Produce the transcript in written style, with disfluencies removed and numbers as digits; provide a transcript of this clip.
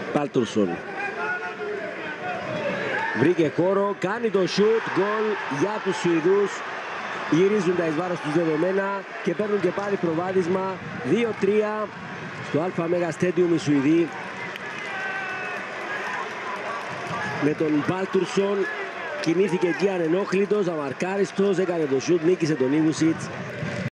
Πάλτουρσον. Βρήκε χώρο, κάνει το σουτ, γκολ για τους Σουηδούς. Γυρίζουν τα εις βάρος τους δεδομένα και παίρνουν και πάλι προβάδισμα 2-3 στο ΑΜ Stadium οι Σουηδοί. Με τον Πάλτουρσον κινήθηκε εκεί ανενόχλητος, αμαρκάριστος, έκανε το σουτ, νίκησε τον Ιβουσιτς.